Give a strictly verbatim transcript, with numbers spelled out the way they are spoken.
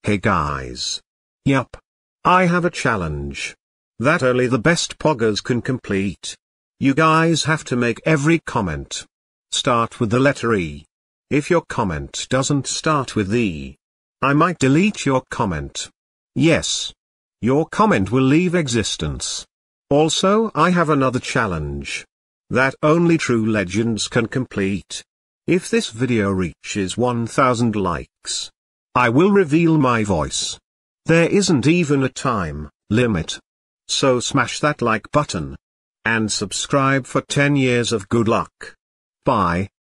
Hey guys. Yup. I have a challenge that only the best poggers can complete. You guys have to make every comment start with the letter E. If your comment doesn't start with E, I might delete your comment. Yes. Your comment will leave existence. Also, I have another challenge that only true legends can complete. If this video reaches one thousand likes, I will reveal my voice. There isn't even a time limit. So smash that like button and subscribe for ten years of good luck. Bye.